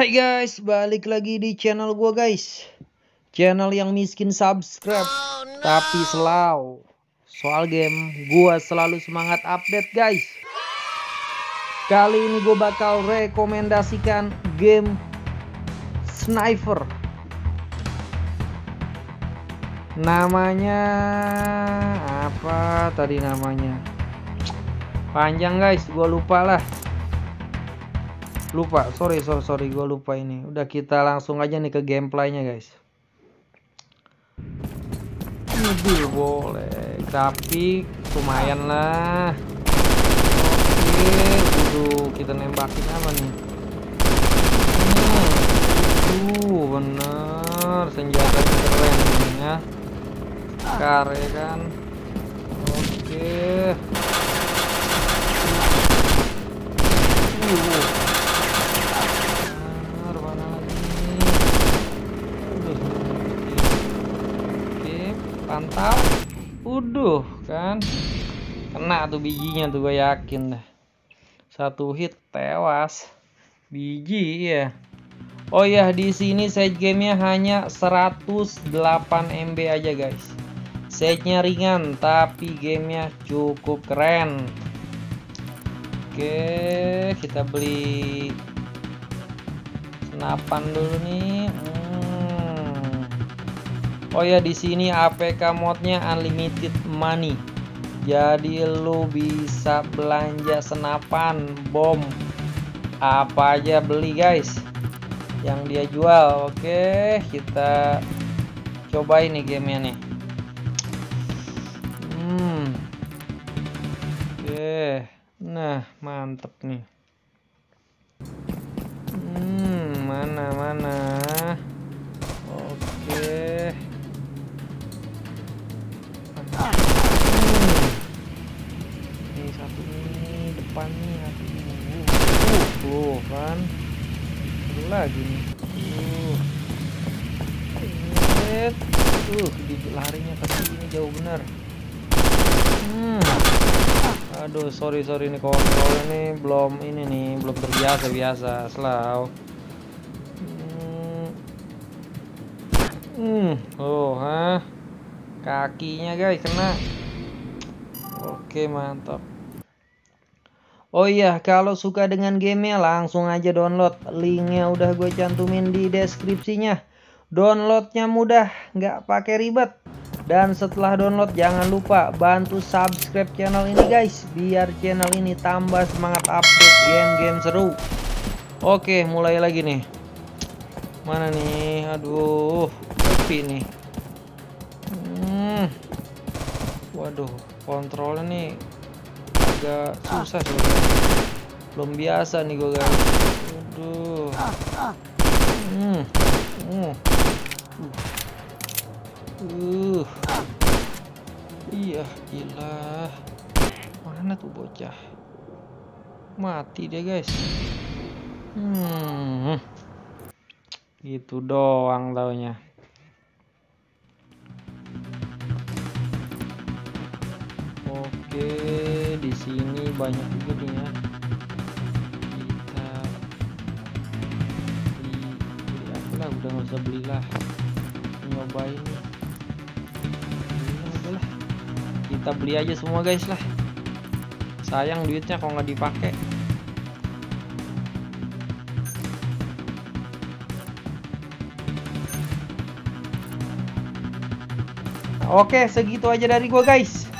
Hai guys, balik lagi di channel gua guys. Channel yang miskin subscribe tapi slow. Soal game, gua selalu semangat update guys. Kali ini gua bakal rekomendasikan game Sniper. Namanya apa tadi namanya? Panjang guys, gua lupa lah. Sorry gue lupa ini. Udah, kita langsung aja nih ke gameplaynya guys. Mobil boleh, grafik lumayan lah. Oke, kita nembakin apa nih? Bener, senjatanya keren nih ya. Kare kan. Oke. Pantau, kan kena tuh bijinya tuh, gue yakin dah. Satu hit tewas biji ya. Oh ya, di sini size gamenya hanya 108 MB aja guys. Size-nya ringan tapi gamenya cukup keren. Oke, kita beli senapan dulu nih. Oh ya, di sini APK modnya unlimited money. Jadi lu bisa belanja senapan, bom, apa aja beli guys yang dia jual. Oke, kita cobain nih gamenya nih. Oke, nah mantep nih. Mana. Oke. Ini satu nih depan nih, kan ada lagi nih. Larinya ke sini jauh bener. Aduh, sorry ini kontrol ini belum terbiasa slow. Kakinya guys kena. Oke, mantap. Oh iya, kalau suka dengan gamenya langsung aja download. Linknya udah gue cantumin di deskripsinya. Downloadnya mudah, nggak pakai ribet. Dan setelah download jangan lupa bantu subscribe channel ini guys, biar channel ini tambah semangat update game-game seru. Oke, mulai lagi nih. Mana nih? Aduh, sepi nih. Waduh, kontrolnya nih agak susah sih. Belum biasa nih gue guys. Aduh. Iya, gila. Mana tuh bocah? Mati dia guys. Gitu doang taunya. Oke, di sini banyak juga nih ya. Kita beli apa lah, udah nggak usah belilah. Nyobain nih. Udahlah. Kita beli aja semua guys lah. Sayang duitnya kalau nggak dipakai. Oke, segitu aja dari gua guys.